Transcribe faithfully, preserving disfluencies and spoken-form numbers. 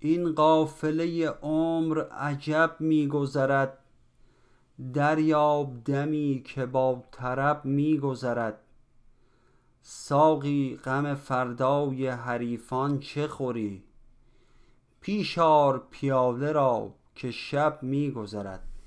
این قافله عمر عجب می گذرد، دریاب دمی که با طرب می گذرد. ساقی غم فردای حریفان چه خوری، پیش آر پیاله را که شب می گذرد.